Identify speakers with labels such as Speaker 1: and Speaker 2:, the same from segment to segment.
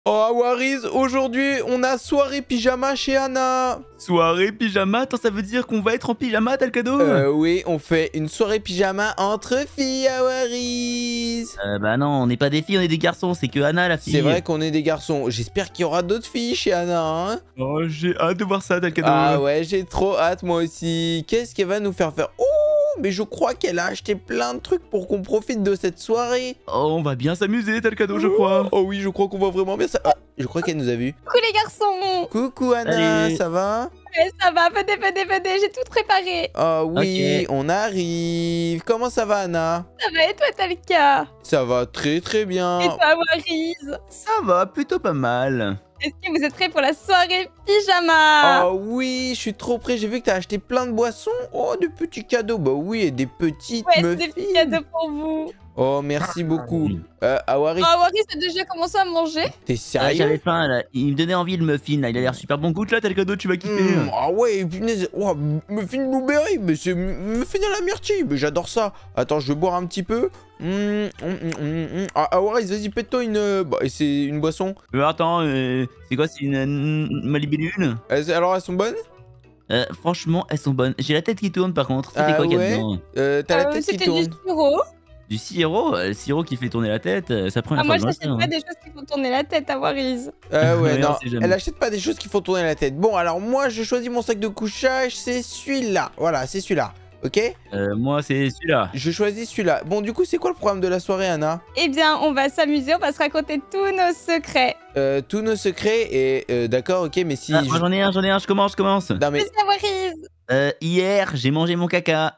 Speaker 1: Oh Waris, aujourd'hui on a soirée pyjama chez Anna.
Speaker 2: Soirée pyjama, attends, ça veut dire qu'on va être en pyjama, t'as le cadeau?
Speaker 1: Oui, on fait une soirée pyjama entre filles à Waris.
Speaker 2: Bah non, on n'est pas des filles, on est des garçons, c'est que Anna la fille.
Speaker 1: C'est vrai qu'on est des garçons. J'espère qu'il y aura d'autres filles chez Anna, hein.
Speaker 2: Oh, j'ai hâte de voir ça, t'as le cadeau.
Speaker 1: Ah ouais, j'ai trop hâte moi aussi. Qu'est-ce qu'elle va nous faire faire? Oh, mais je crois qu'elle a acheté plein de trucs pour qu'on profite de cette soirée.
Speaker 2: Oh, on va bien s'amuser, t'as le cadeau, je crois.
Speaker 1: Oh oui, je crois qu'on va vraiment bien ça. Ah, je crois qu'elle nous a vus.
Speaker 3: Coucou les garçons.
Speaker 1: Coucou Anna,
Speaker 2: Salut.
Speaker 1: ça va?
Speaker 3: Ouais, ça va, venez, j'ai tout préparé.
Speaker 1: Oh oui,
Speaker 2: Ok.
Speaker 1: on arrive. Comment ça va Anna?
Speaker 3: Ça va et toi t'as le cas?
Speaker 1: Ça va très très bien.
Speaker 3: Et toi Waris?
Speaker 2: Ça va, plutôt pas mal.
Speaker 3: Est-ce que vous êtes prêts pour la soirée pyjama?
Speaker 1: Oh oui, je suis trop prêt. J'ai vu que t'as acheté plein de boissons. Oh, de petits cadeaux. Bah oui, et des petites
Speaker 3: Ouais, c'est
Speaker 1: muffins.
Speaker 3: des petits cadeaux pour vous.
Speaker 1: Oh, merci beaucoup. Awaris,
Speaker 3: Oh Waris a déjà commencé à manger?
Speaker 1: t'es
Speaker 2: Ah, j'avais
Speaker 1: sérieux?
Speaker 2: faim, là. Il me donnait envie le muffin, là. Il a l'air super bon goût, là, t'as le cadeau, tu vas kiffer.
Speaker 1: Ah ouais, punaise. Oh, muffin blueberry, mais c'est muffin à la myrtille. Mais j'adore ça. Attends, je vais boire un petit peu. Ah, Awaris, vas-y, pète-toi une... Bah, c'est une boisson.
Speaker 2: Attends, c'est quoi, c'est une Malibélune?
Speaker 1: Alors, elles sont bonnes?
Speaker 2: Franchement, elles sont bonnes. J'ai la tête qui tourne, par contre. C'était quoi qu'il y a
Speaker 1: ouais?
Speaker 2: dedans?
Speaker 1: T'as la tête qui
Speaker 3: C'était
Speaker 1: tourne.
Speaker 3: du sirop.
Speaker 2: Du sirop? Le sirop qui fait tourner la tête, ça prend
Speaker 3: Ah,
Speaker 2: une
Speaker 3: moi
Speaker 2: fois de
Speaker 3: j'achète pas des choses qui font tourner la tête à Waris.
Speaker 1: Ouais,
Speaker 2: Ouais,
Speaker 1: non,
Speaker 2: on sait jamais.
Speaker 1: elle achète pas des choses qui font tourner la tête. Bon, alors moi, je choisis mon sac de couchage, c'est celui-là. Voilà, c'est celui-là. Ok?
Speaker 2: Moi, c'est celui-là.
Speaker 1: Je choisis celui-là. Bon, du coup, c'est quoi le programme de la soirée, Anna?
Speaker 3: Eh bien, on va s'amuser, on va se raconter tous nos secrets.
Speaker 1: Tous nos secrets et... d'accord, ok, mais si...
Speaker 2: Ah, moi, j'en ai un, je commence.
Speaker 1: Non, mais...
Speaker 3: Mais ça, Waris.
Speaker 2: Hier, j'ai mangé mon caca.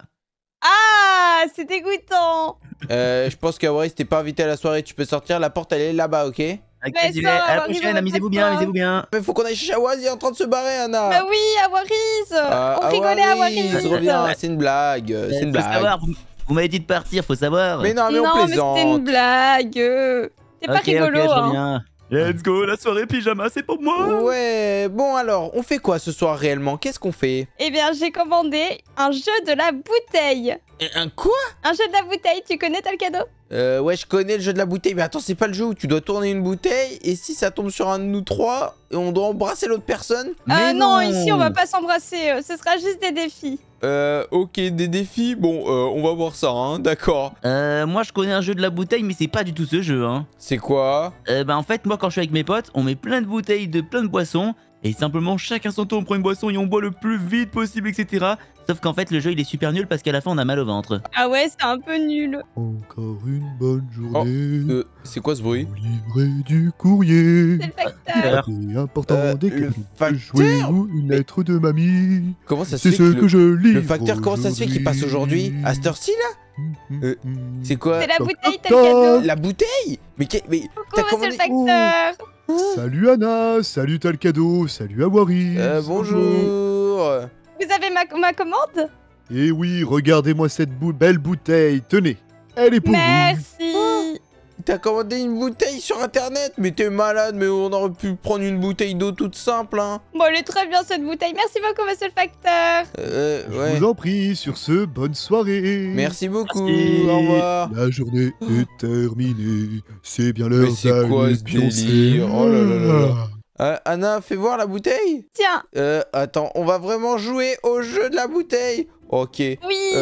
Speaker 3: Ah, c'est dégoûtant.
Speaker 1: je pense qu'Awaris, t'es pas invité à la soirée. Tu peux sortir, la porte, elle est là-bas, ok?
Speaker 2: Ok,
Speaker 3: Mais
Speaker 2: j'y
Speaker 3: ça,
Speaker 2: vais. À la
Speaker 3: Marie,
Speaker 2: prochaine,
Speaker 3: on
Speaker 2: amusez-vous
Speaker 3: va
Speaker 2: bien,
Speaker 3: pas.
Speaker 2: amusez-vous bien.
Speaker 1: Mais faut qu'on aille chez Awaris, il est en train de se barrer, Anna.
Speaker 3: Bah oui, à Waris. On rigolait à Waris.
Speaker 1: Reviens, c'est une blague, c'est une
Speaker 2: Faut
Speaker 1: blague.
Speaker 2: savoir, vous m'avez dit de partir, faut savoir.
Speaker 1: Mais non, mais on
Speaker 3: Non, mais
Speaker 1: plaisante.
Speaker 3: c'était une blague. C'est pas
Speaker 2: Ok,
Speaker 3: rigolo,
Speaker 2: je
Speaker 3: hein.
Speaker 2: reviens. Let's go, la soirée pyjama, c'est pour moi.
Speaker 1: Ouais, bon alors, on fait quoi ce soir réellement? Qu'est-ce qu'on fait?
Speaker 3: Eh bien, j'ai commandé un jeu de la bouteille.
Speaker 1: Un quoi?
Speaker 3: Un jeu de la bouteille, tu connais, t'as le cadeau?
Speaker 1: Ouais, je connais le jeu de la bouteille, mais attends, c'est pas le jeu où tu dois tourner une bouteille, et si ça tombe sur un de nous trois, et on doit embrasser l'autre personne?
Speaker 3: Non, ici on va pas s'embrasser, ce sera juste des défis.
Speaker 1: Ok, des défis, bon, on va voir ça, hein, d'accord.
Speaker 2: Moi, je connais un jeu de la bouteille, mais c'est pas du tout ce jeu, hein.
Speaker 1: C'est quoi?
Speaker 2: Bah, en fait, moi, quand je suis avec mes potes, on met plein de bouteilles de plein de boissons, et simplement, chacun son tour, on prend une boisson et on boit le plus vite possible, etc. Sauf qu'en fait, le jeu, il est super nul parce qu'à la fin, on a mal au ventre.
Speaker 3: Ah ouais, c'est un peu nul.
Speaker 4: Encore une bonne journée.
Speaker 1: C'est quoi ce bruit?
Speaker 4: Pour livrer du courrier.
Speaker 3: C'est le facteur.
Speaker 4: C'est important d'écrire
Speaker 1: le
Speaker 4: de
Speaker 1: facteur?
Speaker 4: jouer ou une lettre de mamie.
Speaker 1: Comment ça se
Speaker 4: C'est
Speaker 1: fait
Speaker 4: ce
Speaker 1: que
Speaker 4: que je livre.
Speaker 1: le facteur, comment ça se fait qu'il passe aujourd'hui? À cette heure-ci, là? C'est quoi?
Speaker 3: C'est la bouteille, t'as le cadeau.
Speaker 1: La bouteille? Mais t'as
Speaker 3: Coucou, monsieur
Speaker 1: commandé...
Speaker 3: le facteur.
Speaker 4: Salut Anna, salut t'as le cadeau, salut Awaris.
Speaker 1: Bonjour.
Speaker 3: Vous avez ma commande?
Speaker 4: Et oui, regardez-moi cette belle bouteille, tenez, elle est pour vous.
Speaker 3: Merci.
Speaker 1: T'as commandé une bouteille sur internet? Mais t'es malade, mais on aurait pu prendre une bouteille d'eau toute simple, hein.
Speaker 3: Bon, elle est très bien cette bouteille. Merci beaucoup, monsieur le facteur.
Speaker 4: Je
Speaker 1: Ouais.
Speaker 4: vous en prie, sur ce, bonne soirée.
Speaker 1: Merci beaucoup,
Speaker 2: Merci.
Speaker 1: au revoir.
Speaker 4: La journée est terminée, c'est bien l'heure
Speaker 1: Mais c'est quoi
Speaker 4: d'aller
Speaker 1: ce
Speaker 4: pioncer.
Speaker 1: délire? Oh là là là là. Anna, fais voir la bouteille.
Speaker 3: Tiens,
Speaker 1: Attends, on va vraiment jouer au jeu de la bouteille. Ok.
Speaker 3: oui.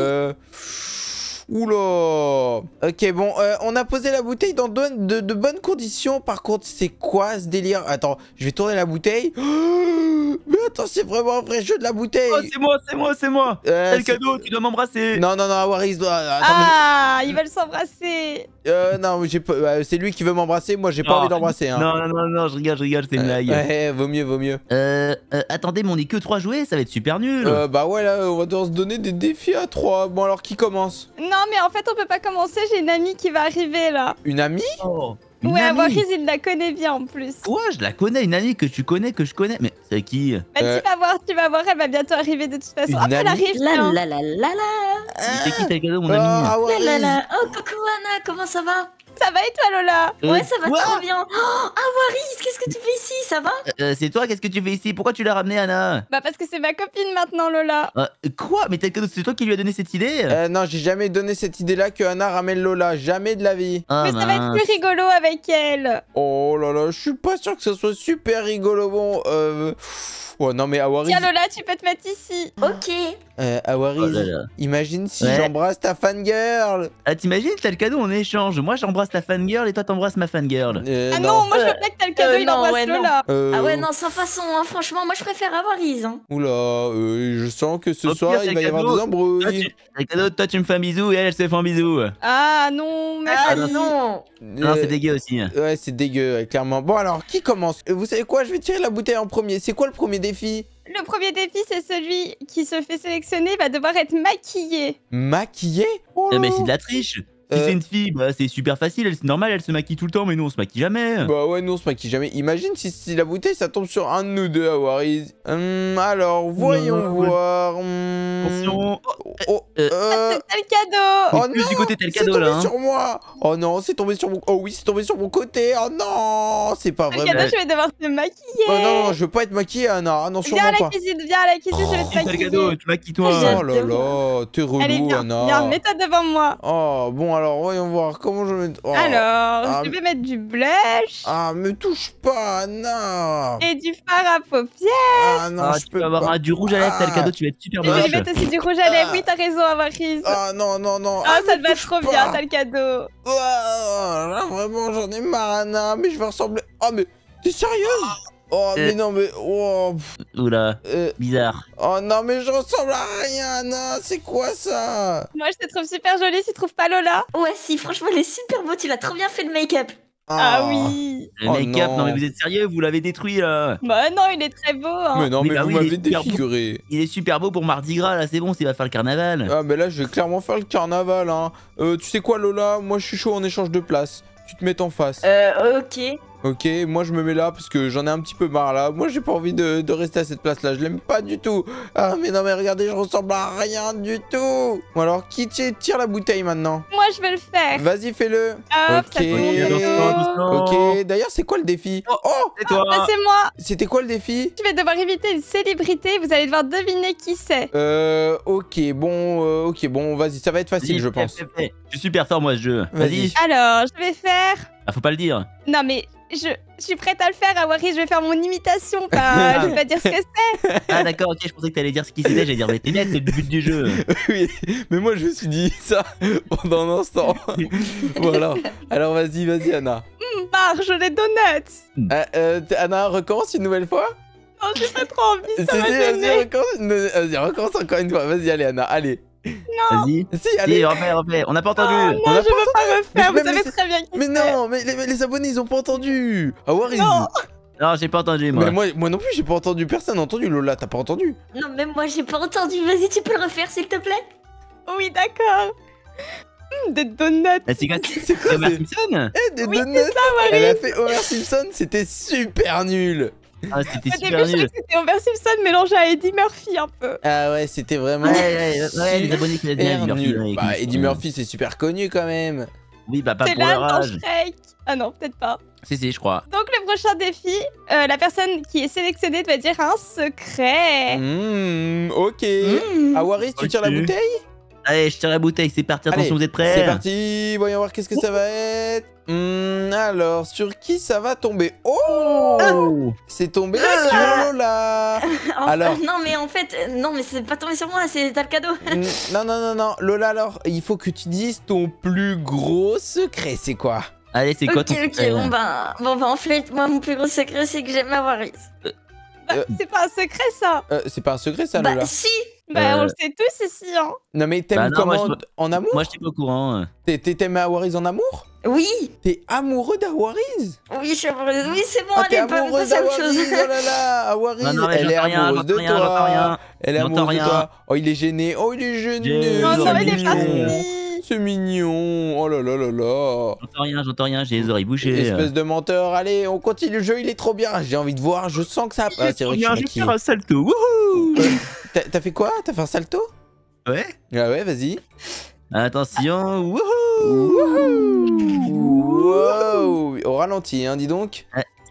Speaker 1: Oula. Ok, bon, on a posé la bouteille dans de bonnes conditions. Par contre, c'est quoi ce délire? Attends, je vais tourner la bouteille. Mais attends, c'est vraiment un vrai jeu de la bouteille.
Speaker 2: Oh, c'est moi. T'as le
Speaker 1: c'est-
Speaker 2: cadeau, tu dois m'embrasser.
Speaker 1: Non, Waris doit... Attends,
Speaker 3: Ah, ils veulent s'embrasser.
Speaker 1: non, mais j'ai pas... c'est lui qui veut m'embrasser. Moi, j'ai pas
Speaker 2: Non.
Speaker 1: envie d'embrasser, hein.
Speaker 2: Non, je rigole, c'est une blague.
Speaker 1: Ouais, vaut mieux.
Speaker 2: Attendez, mais on est que 3 jouets, ça va être super nul.
Speaker 1: Bah ouais, là, on va devoir se donner des défis à 3. Bon, alors, qui commence?
Speaker 3: Non, mais en fait, on peut pas commencer. J'ai une amie qui va arriver là.
Speaker 1: Une amie?
Speaker 2: Oh, une
Speaker 3: Ouais,
Speaker 2: amie.
Speaker 3: Waris, il la connaît bien en plus.
Speaker 2: Ouais, je la connais, une amie que tu connais, que je connais. Mais c'est qui?
Speaker 3: Bah, tu vas voir, elle va bientôt arriver de toute façon.
Speaker 1: Une
Speaker 3: Hop, elle
Speaker 1: amie
Speaker 3: arrive.
Speaker 5: La
Speaker 3: tiens.
Speaker 5: la la la la.
Speaker 2: C'est qui t'as le cadeau, mon
Speaker 1: Ah,
Speaker 2: ami?
Speaker 5: La
Speaker 1: Waris.
Speaker 5: la la. Oh, coucou Anna, comment ça va?
Speaker 3: Ça va et toi, Lola?
Speaker 5: Ouais, ça va
Speaker 2: quoi
Speaker 5: trop bien. Oh, Awaris, qu'est-ce que tu fais ici? ça va?
Speaker 2: C'est toi, qu'est-ce que tu fais ici? Pourquoi tu l'as ramené, Anna?
Speaker 3: Bah parce que c'est ma copine maintenant, Lola.
Speaker 2: Quoi? Mais c'est toi qui lui as donné cette idée?
Speaker 1: Non, j'ai jamais donné cette idée-là que Anna ramène Lola. Jamais de la vie.
Speaker 2: Ah,
Speaker 3: Mais ça va être
Speaker 2: mince.
Speaker 3: plus rigolo avec elle.
Speaker 1: Oh là là, je suis pas sûr que ça soit super rigolo. Bon, oh non, mais Awariz,
Speaker 3: Tiens, Lola, tu peux te mettre ici.
Speaker 5: Ok.
Speaker 1: Awariz,
Speaker 2: Oh là là.
Speaker 1: imagine si
Speaker 2: Ouais.
Speaker 1: j'embrasse ta fangirl.
Speaker 2: Ah, t'imagines, t'as le cadeau en échange. Moi, j'embrasse la fangirl et toi, t'embrasses ma fangirl.
Speaker 3: Ah non, moi je veux pas que t'as le cadeau, il
Speaker 5: non,
Speaker 3: embrasse
Speaker 5: ouais, non.
Speaker 3: Lola.
Speaker 5: Ah ouais, non, sans façon, hein. Franchement, moi je préfère avoir Riz. Hein.
Speaker 1: Oula, je sens que ce
Speaker 2: Au
Speaker 1: soir,
Speaker 2: pire,
Speaker 1: il
Speaker 2: c'est
Speaker 1: va y avoir
Speaker 2: cadeau.
Speaker 1: des embrouilles.
Speaker 2: Le cadeau, toi, tu me fais un bisou et elle se fait un bisou.
Speaker 3: Ah non, merci.
Speaker 5: Ah
Speaker 2: non.
Speaker 5: non.
Speaker 2: Non, c'est dégueu aussi.
Speaker 1: Ouais, c'est dégueu, clairement. Bon, alors, qui commence? Vous savez quoi? Je vais tirer la bouteille en premier. C'est quoi le premier défi?
Speaker 3: Le premier défi, c'est celui qui se fait sélectionner va devoir être maquillé.
Speaker 1: Maquillé? Oh là
Speaker 2: Mais
Speaker 1: là.
Speaker 2: c'est de la triche. Si c'est une fille, bah, c'est super facile, c'est normal, elle se maquille tout le temps, mais nous on se maquille jamais.
Speaker 1: Bah ouais, nous on se maquille jamais. Imagine si la bouteille ça tombe sur un de nous deux, Awariz. Alors, voyons
Speaker 2: Non.
Speaker 1: voir.
Speaker 2: Attention.
Speaker 1: Oh,
Speaker 3: C'est le cadeau.
Speaker 1: oh
Speaker 2: plus
Speaker 1: non,
Speaker 2: du côté, t'as le
Speaker 1: c'est
Speaker 2: cadeau,
Speaker 1: tombé
Speaker 2: là, hein.
Speaker 1: sur moi. Oh non, c'est tombé sur mon. Oh oui, c'est tombé sur mon côté. Oh non, c'est pas
Speaker 3: Le
Speaker 1: vrai.
Speaker 3: cadeau, je vais devoir te maquiller.
Speaker 1: Oh non, je veux pas être maquillé, Anna. Ah non,
Speaker 3: Viens
Speaker 1: sûrement
Speaker 3: à la
Speaker 1: pas.
Speaker 3: cuisine, viens à la cuisine, je vais te
Speaker 2: T'as le
Speaker 3: maquiller.
Speaker 2: cadeau, tu maquilles-toi.
Speaker 1: Oh là là, t'es
Speaker 3: Allez,
Speaker 1: relou,
Speaker 3: viens,
Speaker 1: Anna.
Speaker 3: viens, mets-toi devant moi.
Speaker 1: Oh, bon, alors, voyons voir comment je vais. Oh.
Speaker 3: Alors,
Speaker 1: Ah,
Speaker 3: je vais mettre du blush
Speaker 1: Ah, me touche pas, Anna.
Speaker 3: et du fard à paupières.
Speaker 1: Ah non,
Speaker 2: Ah,
Speaker 1: je
Speaker 2: tu
Speaker 1: peux
Speaker 2: peux avoir
Speaker 1: pas.
Speaker 2: du rouge à lèvres, t'as le cadeau, tu vas être super
Speaker 3: Et je vais
Speaker 2: moche.
Speaker 3: mettre aussi du rouge à lèvres. Oui, t'as raison, Avaris.
Speaker 1: Ah non, non, non.
Speaker 3: Ah, ça te
Speaker 1: me
Speaker 3: va
Speaker 1: touche
Speaker 3: trop
Speaker 1: pas.
Speaker 3: bien, t'as le cadeau.
Speaker 1: Là, vraiment, j'en ai marre, Anna. Mais je vais ressembler. Oh, mais t'es sérieuse? Oh, mais non, mais. Oh,
Speaker 2: Oula,
Speaker 1: euh,
Speaker 2: bizarre.
Speaker 1: oh non, mais je ressemble à rien, Anna. C'est quoi ça?
Speaker 3: Moi, je te trouve super jolie, tu trouves pas Lola?
Speaker 5: Ouais, si, franchement, elle est super beau. Tu l'as trop bien fait le make-up.
Speaker 3: Ah oui.
Speaker 2: Le
Speaker 1: Oh
Speaker 2: make-up,
Speaker 1: non.
Speaker 2: non mais vous êtes sérieux, vous l'avez détruit là.
Speaker 3: Bah non, il est très beau. Hein.
Speaker 1: Mais non,
Speaker 2: Oui,
Speaker 1: mais
Speaker 2: bah
Speaker 1: vous
Speaker 2: oui, il est
Speaker 1: m'avez
Speaker 2: super beau.
Speaker 1: défiguré.
Speaker 2: Il est super beau pour Mardi Gras là, c'est bon, il va faire le carnaval.
Speaker 1: Ah, mais là, je vais clairement faire le carnaval, hein. Tu sais quoi, Lola? Moi, je suis chaud en échange de place. Tu te mets en face.
Speaker 5: Ok.
Speaker 1: Ok, moi je me mets là parce que j'en ai un petit peu marre là. Moi j'ai pas envie de rester à cette place là, je l'aime pas du tout. Ah mais non mais regardez, je ressemble à rien du tout. Bon alors qui tire la bouteille maintenant?
Speaker 3: Moi, je vais le faire.
Speaker 1: Vas-y fais-le.
Speaker 3: Hop,
Speaker 1: Ok.
Speaker 3: ça fait mon
Speaker 2: Ok,
Speaker 3: cadeau.
Speaker 2: doucement.
Speaker 1: Ok, d'ailleurs c'est quoi le défi? Oh,
Speaker 2: C'est toi.
Speaker 3: Bah, c'est moi.
Speaker 1: c'était quoi le défi?
Speaker 3: Tu vas devoir inviter une célébrité. Vous allez devoir deviner qui c'est.
Speaker 1: Ok bon vas-y, ça va être facile je pense.
Speaker 2: Fais. Je suis super fort moi ce jeu.
Speaker 1: Vas-y.
Speaker 2: Vas-y.
Speaker 3: Alors, je vais faire.
Speaker 2: Ah, faut pas le dire.
Speaker 3: Non, mais je suis prête à le faire, Awari. Je vais faire mon imitation. Pas... je vais pas dire ce que c'est.
Speaker 2: Ah d'accord, ok, je pensais que t'allais dire ce qui c'était, j'allais dire mais t'es net, c'est le but du jeu.
Speaker 1: Oui, mais moi je me suis dit ça pendant un instant. Voilà. Alors vas-y Anna.
Speaker 3: Marge, les donuts.
Speaker 1: Anna recommence une nouvelle fois?
Speaker 3: Oh, j'ai pas trop envie, ça
Speaker 1: Si,
Speaker 3: m'a
Speaker 1: vas-y,
Speaker 3: gênée.
Speaker 1: vas-y, recommence encore une fois. Vas-y, allez, Anna, allez.
Speaker 2: Vas-y.
Speaker 1: Si, allez.
Speaker 2: Si, refais, on n'a pas entendu.
Speaker 3: Oh,
Speaker 1: On
Speaker 3: non,
Speaker 1: a
Speaker 3: je veux pas refaire.
Speaker 1: Mais
Speaker 3: Vous
Speaker 1: même
Speaker 3: savez
Speaker 1: les-
Speaker 3: très bien qui
Speaker 1: Mais
Speaker 3: c'est.
Speaker 1: non, mais les abonnés, ils ont pas entendu. Ah, Awariz.
Speaker 3: Non.
Speaker 2: Non, j'ai pas entendu moi.
Speaker 1: Mais moi non plus, j'ai pas entendu. Personne n'a entendu. Lola, t'as pas entendu?
Speaker 5: Non, même moi, j'ai pas entendu. Vas-y, tu peux le refaire, s'il te plaît?
Speaker 3: Oui, d'accord. Des donuts.
Speaker 2: Ah, c'est quoi
Speaker 1: C'est quoi
Speaker 2: Homer
Speaker 1: c'est
Speaker 2: Simpson.
Speaker 1: Eh, des
Speaker 3: Oui,
Speaker 1: donuts.
Speaker 3: c'est ça,
Speaker 1: Elle
Speaker 3: Marie.
Speaker 1: a fait Homer Simpson, c'était super nul.
Speaker 2: Ah, c'était
Speaker 3: Au
Speaker 2: super
Speaker 3: début, je croyais
Speaker 2: nul.
Speaker 3: que c'était Homer Simpson mélangé à Eddie Murphy un peu.
Speaker 1: Ah ouais, c'était vraiment.
Speaker 2: Ouais, les abonnés qui l'ont
Speaker 1: super
Speaker 2: dit.
Speaker 1: nul. Bah, Eddie Murphy, c'est super connu quand même.
Speaker 2: Oui, bah pas
Speaker 3: C'est
Speaker 2: pour leur
Speaker 3: l'âne dans
Speaker 2: âge.
Speaker 3: Shrek. Ah non, peut-être pas.
Speaker 2: Si, je crois.
Speaker 3: Donc le prochain défi, la personne qui est sélectionnée doit dire un secret.
Speaker 1: Ok. Awariz, tu tires la
Speaker 2: Ok.
Speaker 1: bouteille?
Speaker 2: Allez, je tire la bouteille, c'est parti, attention,
Speaker 1: Allez,
Speaker 2: vous êtes prêts?
Speaker 1: C'est parti, voyons voir qu'est-ce que ça va être. Alors, sur qui ça va tomber? Oh, c'est tombé sur Lola. Alors.
Speaker 5: Non, mais en fait, non, mais c'est pas tombé sur moi, c'est t'as le cadeau.
Speaker 1: Non, Lola, alors, il faut que tu dises ton plus gros secret, c'est quoi?
Speaker 2: Allez, c'est quoi
Speaker 5: Ok,
Speaker 2: ton
Speaker 5: ok,
Speaker 2: secret?
Speaker 5: bon, bah, en fait, moi, mon plus gros secret, c'est que j'aime avoir Riz.
Speaker 3: Bah, c'est pas un secret ça.
Speaker 1: C'est pas un secret, ça, Lola?
Speaker 5: Bah, si.
Speaker 3: Bah on le sait tous ici hein.
Speaker 1: Non, mais t'aimes
Speaker 2: Bah non, moi,
Speaker 1: comment en amour?
Speaker 2: Moi, je suis pas au courant.
Speaker 1: T'aimes Awariz en amour?
Speaker 5: Oui.
Speaker 1: T'es amoureux d'Awariz?
Speaker 5: Oui, je suis amoureuse. Oui, c'est bon,
Speaker 1: Ah, t'es
Speaker 5: allez, pas
Speaker 1: amoureuse
Speaker 5: passer à autre
Speaker 1: d'Awariz,
Speaker 5: chose.
Speaker 1: oh là là, Awariz,
Speaker 2: Non, mais
Speaker 1: elle est
Speaker 2: j'entends rien,
Speaker 1: amoureuse de
Speaker 2: j'entends
Speaker 1: toi.
Speaker 2: rien.
Speaker 1: Elle est
Speaker 2: J'entends
Speaker 1: amoureuse de
Speaker 2: rien.
Speaker 1: toi. Oh, il est gêné. Oh, il est gêné.
Speaker 2: J'ai-
Speaker 3: Non,
Speaker 2: Ils
Speaker 3: non,
Speaker 2: ont
Speaker 3: il est
Speaker 2: mignon.
Speaker 3: parti.
Speaker 1: C'est mignon. Oh là là là là.
Speaker 2: J'entends rien, j'ai les oreilles bouchées.
Speaker 1: Espèce de menteur. Allez, on continue le jeu. Il est trop bien. J'ai envie de voir. Je sens que ça. Ah, c'est vrai que je suis maquillé.
Speaker 2: un salto. Wouhou!
Speaker 1: T'as fait quoi? T'as fait un salto?
Speaker 2: Ouais.
Speaker 1: Ah ouais, vas-y.
Speaker 2: Attention. Wouhou!
Speaker 1: Wow. Au ralenti, hein, dis donc.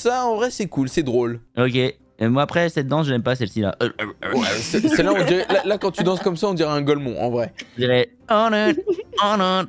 Speaker 1: ça, en vrai, c'est cool, c'est drôle.
Speaker 2: Ok. Et moi après cette danse, je n'aime pas celle-ci là.
Speaker 1: Ouais, celle-là, on dirait, là, quand tu danses comme ça, on dirait un golemon, en vrai.
Speaker 2: Je dirais on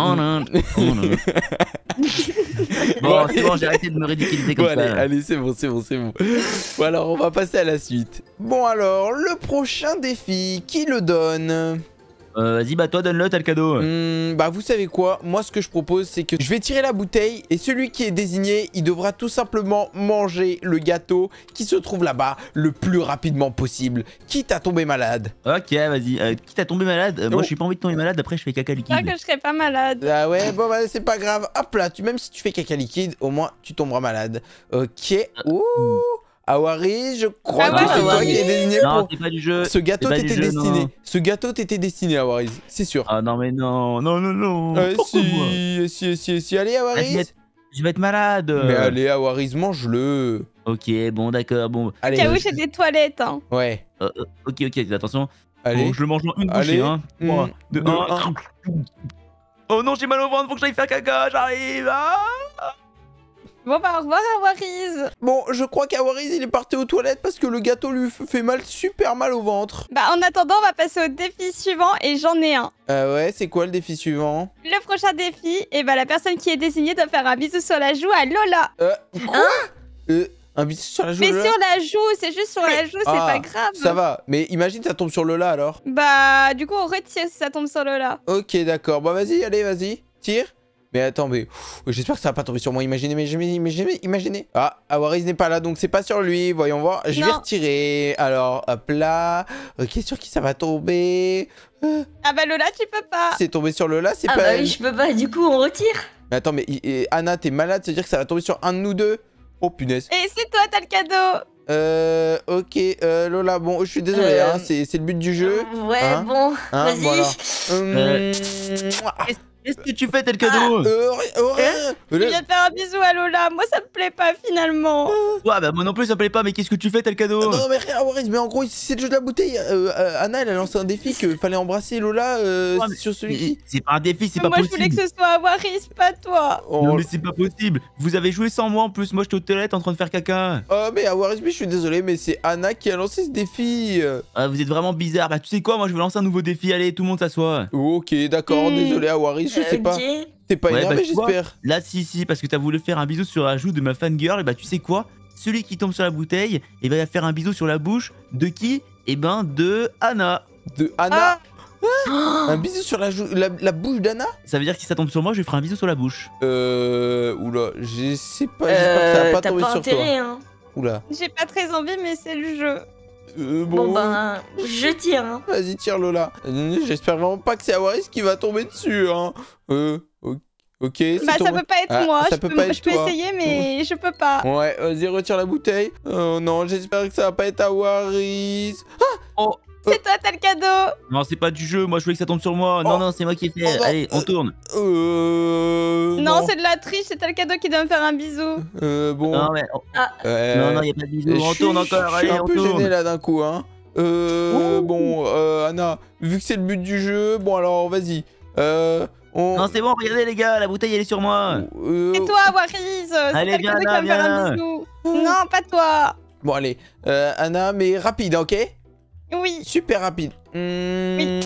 Speaker 2: Bon, c'est bon, j'ai arrêté de me ridiculiser comme
Speaker 1: Bon,
Speaker 2: ça.
Speaker 1: allez, c'est bon. Bon, alors, on va passer à la suite. Bon, alors, le prochain défi, qui le donne?
Speaker 2: Vas-y, bah toi, donne-le, t'as le cadeau.
Speaker 1: Bah, vous savez quoi? Moi, ce que je propose, c'est que je vais tirer la bouteille et celui qui est désigné, il devra tout simplement manger le gâteau qui se trouve là-bas le plus rapidement possible, quitte à tomber malade.
Speaker 2: Ok, vas-y. Quitte à tomber malade, moi, je suis pas envie de tomber malade, après, je fais caca liquide.
Speaker 3: J'espère que je serai pas malade.
Speaker 1: Ah ouais, bon, bah, c'est pas grave. Hop là, même si tu fais caca liquide, au moins, tu tomberas malade. Ok. Ouh. Awari, je crois que c'est toi qui es désigné
Speaker 2: Non,
Speaker 1: pour...
Speaker 2: c'est pas du jeu.
Speaker 1: Ce gâteau
Speaker 2: C'est pas du
Speaker 1: t'était
Speaker 2: jeu,
Speaker 1: destiné.
Speaker 2: non.
Speaker 1: Ce gâteau t'était destiné, Awariz. C'est sûr.
Speaker 2: Ah non, mais non. Pourquoi moi
Speaker 1: Si. Allez, Awariz.
Speaker 2: Je vais être malade.
Speaker 1: Mais allez, Awariz, mange-le.
Speaker 2: Ok, bon, d'accord, bon.
Speaker 1: Allez,
Speaker 3: J'avoue, j'ai des toilettes. Hein.
Speaker 1: ouais.
Speaker 2: Ok, attention.
Speaker 1: Allez.
Speaker 2: Bon, je le mange en une
Speaker 1: Allez.
Speaker 2: bouchée, hein. 3, 2,
Speaker 1: Deux,
Speaker 2: 1. Oh non, j'ai mal au ventre, faut que j'aille faire caca, j'arrive. Ah.
Speaker 3: Bon bah au revoir Awariz.
Speaker 1: Bon, je crois qu'Awariz, il est parti aux toilettes parce que le gâteau lui fait super mal au ventre.
Speaker 3: Bah en attendant, on va passer au défi suivant et j'en ai un.
Speaker 1: Ouais, c'est quoi le défi suivant?
Speaker 3: Le prochain défi, et bah la personne qui est désignée doit faire un bisou sur la joue à Lola.
Speaker 1: Quoi? Un bisou sur la joue
Speaker 3: Mais
Speaker 1: Lola?
Speaker 3: sur la joue, c'est juste sur la joue, c'est
Speaker 1: Ah,
Speaker 3: pas grave.
Speaker 1: Ça va, mais imagine ça tombe sur Lola alors.
Speaker 3: Bah du coup on retire si ça tombe sur Lola.
Speaker 1: Ok, d'accord. Bah vas-y, allez, tire. Mais attends, mais j'espère que ça va pas tomber sur moi. Imaginez. Ah, Awariz n'est pas là, donc c'est pas sur lui. Voyons voir. Je vais
Speaker 3: Non.
Speaker 1: retirer. Alors, hop là. Ok, sur qui ça va tomber?
Speaker 3: Ah bah Lola, tu peux pas.
Speaker 1: C'est tombé sur Lola, c'est
Speaker 5: Ah
Speaker 1: pas
Speaker 5: bah
Speaker 1: elle.
Speaker 5: oui, je peux pas, du coup on retire.
Speaker 1: Mais attends, mais Anna, t'es malade, ça veut dire que ça va tomber sur un de nous deux? Oh punaise.
Speaker 3: Et c'est toi, t'as le cadeau.
Speaker 1: Ok, Lola, bon, je suis désolé, hein, c'est le but du jeu.
Speaker 5: Ouais,
Speaker 1: Hein
Speaker 5: bon,
Speaker 1: Hein,
Speaker 5: vas-y.
Speaker 1: voilà.
Speaker 2: Qu'est-ce que tu fais, t'as le cadeau?
Speaker 3: Je viens de faire un bisou à Lola, moi ça me plaît pas finalement.
Speaker 2: Ouais, bah moi non plus, ça me plaît pas, mais qu'est-ce que tu fais, t'as le cadeau?
Speaker 1: Non, mais rien, Awariz, mais en gros, c'est le jeu de la bouteille. Anna, elle a lancé un défi qu'il fallait embrasser Lola
Speaker 2: Ouais, mais-
Speaker 1: sur celui qui.
Speaker 2: C'est pas un défi, c'est pas
Speaker 3: Moi je
Speaker 2: possible.
Speaker 3: voulais que ce soit Awariz, pas toi.
Speaker 1: Oh,
Speaker 2: Non mais c'est pas possible. Vous avez joué sans moi en plus. Moi j'étais aux toilettes en train de faire caca.
Speaker 1: mais Awariz, je suis désolé, mais c'est Anna qui a lancé ce défi.
Speaker 2: Ah, vous êtes vraiment bizarre. Bah tu sais quoi, moi je vais lancer un nouveau défi. Allez, tout le monde s'assoit.
Speaker 1: Ok, d'accord, désolé, Awariz, je sais pas.
Speaker 5: Ok.
Speaker 1: T'es pas
Speaker 2: Ouais,
Speaker 1: énervé,
Speaker 2: bah, tu vois.
Speaker 1: j'espère.
Speaker 2: Là si, parce que t'as voulu faire un bisou sur la joue de ma fangirl. Et bah tu sais quoi, celui qui tombe sur la bouteille, il va faire un bisou sur la bouche de qui? Eh ben de Anna.
Speaker 1: De Anna. Un bisou sur la bouche d'Anna.
Speaker 2: Ça veut dire que si ça tombe sur moi, je lui ferai un bisou sur la bouche.
Speaker 1: Oula, je sais pas, j'espère que ça va pas
Speaker 5: T'as
Speaker 1: tomber
Speaker 5: pas
Speaker 1: sur toi.
Speaker 5: intérêt, hein.
Speaker 1: Oula.
Speaker 3: J'ai pas très envie, mais c'est le jeu.
Speaker 5: Bon ben, je tire, hein.
Speaker 1: Vas-y, tire Lola. J'espère vraiment pas que c'est Awariz qui va tomber dessus, hein. Ok, c'est
Speaker 3: Bah ça
Speaker 1: tombé.
Speaker 3: peut pas être
Speaker 1: Ah,
Speaker 3: moi,
Speaker 1: ça
Speaker 3: je
Speaker 1: peut
Speaker 3: peux,
Speaker 1: pas être
Speaker 3: je peux
Speaker 1: toi.
Speaker 3: essayer mais je peux pas.
Speaker 1: Ouais, vas-y, retire la bouteille. Oh non, j'espère que ça va pas être Awariz.
Speaker 3: C'est toi, t'as le cadeau.
Speaker 2: Non, c'est pas du jeu, moi je voulais que ça tombe sur moi. Non,
Speaker 1: Oh.
Speaker 2: non, c'est moi qui ai fait.
Speaker 1: Oh, non.
Speaker 2: Allez, on tourne.
Speaker 3: Non, c'est de la triche, c'est toi le cadeau qui doit me faire un bisou.
Speaker 1: Bon.
Speaker 2: Non, mais. Non, non, y a pas de bisous. On
Speaker 1: je
Speaker 2: tourne
Speaker 1: suis-
Speaker 2: encore,
Speaker 1: Je suis
Speaker 2: allez,
Speaker 1: un
Speaker 2: on
Speaker 1: peu
Speaker 2: tourne.
Speaker 1: gêné là d'un coup, hein. Bon, Anna, vu que c'est le but du jeu, bon alors vas-y.
Speaker 2: Non, c'est bon, regardez les gars, la bouteille elle est sur moi.
Speaker 3: C'est toi, Waris. C'est
Speaker 2: Allez,
Speaker 3: toi le cadeau qui va me faire
Speaker 2: viens
Speaker 3: un
Speaker 2: là.
Speaker 3: bisou. Non, pas toi.
Speaker 1: Bon allez, Anna, mais rapide, ok?
Speaker 3: Oui.
Speaker 1: Super rapide.
Speaker 3: Oui.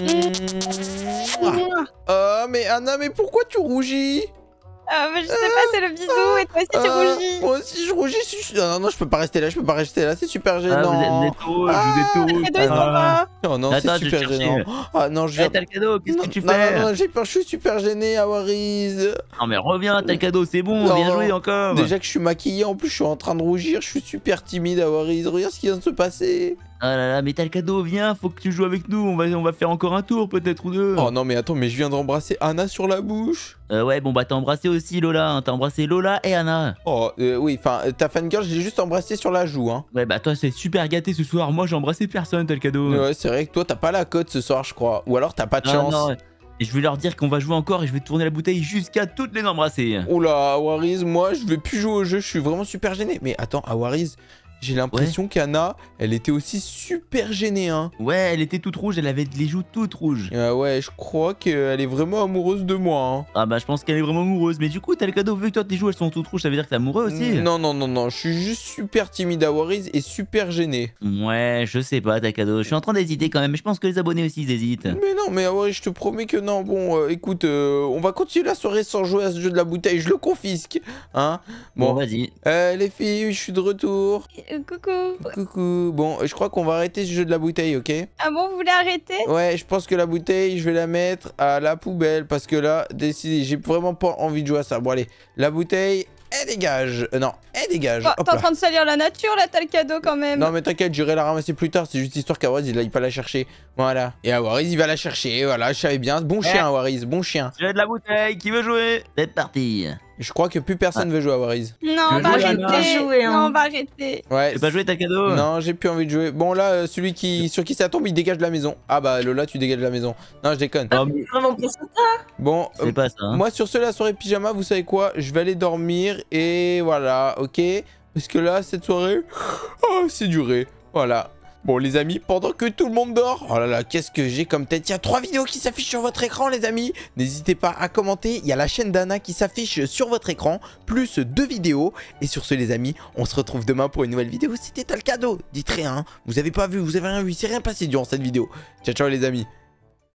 Speaker 1: Mais Anna, mais pourquoi tu rougis?
Speaker 3: Mais je sais pas, c'est le bisou et toi aussi tu rougis.
Speaker 1: Moi aussi je rougis. Non, je peux pas rester là, c'est super
Speaker 2: Ah,
Speaker 1: gênant.
Speaker 2: vous êtes trop, je vous ai
Speaker 3: Le
Speaker 2: trop.
Speaker 3: cadeau il s'en va.
Speaker 1: Oh non,
Speaker 2: Attends,
Speaker 1: c'est
Speaker 2: je
Speaker 1: super
Speaker 2: vais
Speaker 1: gênant.
Speaker 2: chercher.
Speaker 1: Ah non, je viens.
Speaker 2: Eh, t'as le cadeau, qu'est-ce que tu
Speaker 1: Non,
Speaker 2: fais?
Speaker 1: non, j'ai peur, je suis super gêné, Awariz.
Speaker 2: Non, mais reviens, t'as le cadeau, c'est bon,
Speaker 1: Non,
Speaker 2: bien
Speaker 1: non.
Speaker 2: joué encore.
Speaker 1: Déjà que je suis maquillé, en plus je suis en train de rougir, je suis super timide, Awariz. Regarde ce qui vient de se passer.
Speaker 2: Ah là là, mais t'as le cadeau, viens, faut que tu joues avec nous, on va faire encore un tour peut-être ou deux.
Speaker 1: Oh non, mais attends, mais je viens d'embrasser Anna sur la bouche.
Speaker 2: Ouais, bon bah t'as embrassé aussi Lola, hein, t'as embrassé Lola et Anna.
Speaker 1: Oh, oui, enfin, ta fangirl, je l'ai juste embrassé sur la joue, hein.
Speaker 2: Ouais, bah toi c'est super gâté ce soir, moi j'ai embrassé personne, t'as le cadeau.
Speaker 1: Ouais, c'est vrai que toi, t'as pas la cote ce soir, je crois. Ou alors, t'as pas de
Speaker 2: Ah,
Speaker 1: chance.
Speaker 2: non, et je vais leur dire qu'on va jouer encore et je vais tourner la bouteille jusqu'à toutes les embrasser.
Speaker 1: Oula, Awariz, moi, je vais plus jouer au jeu, je suis vraiment super gêné. Mais attends, Awariz, j'ai l'impression qu'Anna, elle était aussi super gênée, hein.
Speaker 2: Ouais, elle était toute rouge, elle avait les joues toutes rouges.
Speaker 1: Ouais, je crois qu'elle est vraiment amoureuse de moi, hein.
Speaker 2: Ah bah je pense qu'elle est vraiment amoureuse, mais du coup t'as le cadeau, vu que toi tes joues elles sont toutes rouges, ça veut dire que t'es amoureux aussi.
Speaker 1: Non, je suis juste super timide, Awariz, et super gêné.
Speaker 2: Ouais, je sais pas, t'as le cadeau, je suis en train d'hésiter quand même, mais je pense que les abonnés aussi ils hésitent.
Speaker 1: Mais non, mais Awariz, je te promets que non. Bon, écoute, on va continuer la soirée sans jouer à ce jeu de la bouteille, je le confisque, hein.
Speaker 2: Bon, vas-y.
Speaker 1: Les filles, je suis de retour.
Speaker 3: Coucou.
Speaker 1: Coucou. Bon, je crois qu'on va arrêter ce jeu de la bouteille, ok?
Speaker 3: Ah bon, vous voulez arrêter?
Speaker 1: Ouais, je pense que la bouteille, je vais la mettre à la poubelle parce que là, décidé, j'ai vraiment pas envie de jouer à ça. Bon, allez, la bouteille, elle dégage. Non, elle dégage.
Speaker 3: Oh,
Speaker 1: Hop
Speaker 3: t'es en
Speaker 1: là.
Speaker 3: train de salir la nature là, t'as le cadeau quand même.
Speaker 1: Non, mais t'inquiète, j'irai la ramasser plus tard. C'est juste histoire qu'Awariz, il aille pas la chercher. Voilà. Et Awariz, il va la chercher. Voilà, je savais bien. Bon chien, Awariz, bon chien.
Speaker 2: J'ai de la bouteille, qui veut jouer? C'est parti.
Speaker 1: Je crois que plus personne veut jouer à Awariz.
Speaker 3: Non,
Speaker 2: Tu
Speaker 3: on
Speaker 2: veux
Speaker 3: va
Speaker 2: jouer,
Speaker 3: arrêter.
Speaker 5: Anna? Jouer, hein.
Speaker 3: Non, on va arrêter.
Speaker 1: Ouais.
Speaker 2: Tu veux pas jouer, t'as le cadeau?
Speaker 1: Non, j'ai plus envie de jouer. Bon, là, celui sur qui ça tombe, il dégage de la maison. Ah bah, Lola, tu dégages de la maison. Non, je déconne.
Speaker 2: Oh, mais
Speaker 5: Vraiment pas ça.
Speaker 1: Bon,
Speaker 2: c'est pas ça. Hein.
Speaker 1: moi, sur ce, la soirée pyjama, vous savez quoi? Je vais aller dormir et voilà, ok? Parce que là, cette soirée, oh, c'est duré. Voilà. Bon, les amis, pendant que tout le monde dort, oh là là, qu'est-ce que j'ai comme tête? Il y a 3 vidéos qui s'affichent sur votre écran, les amis. N'hésitez pas à commenter. Il y a la chaîne d'Anna qui s'affiche sur votre écran, plus 2 vidéos. Et sur ce, les amis, on se retrouve demain pour une nouvelle vidéo. C'était le cadeau. Dites rien, hein. Vous avez pas vu, vous avez rien vu. C'est rien passé durant cette vidéo. Ciao, ciao, les amis.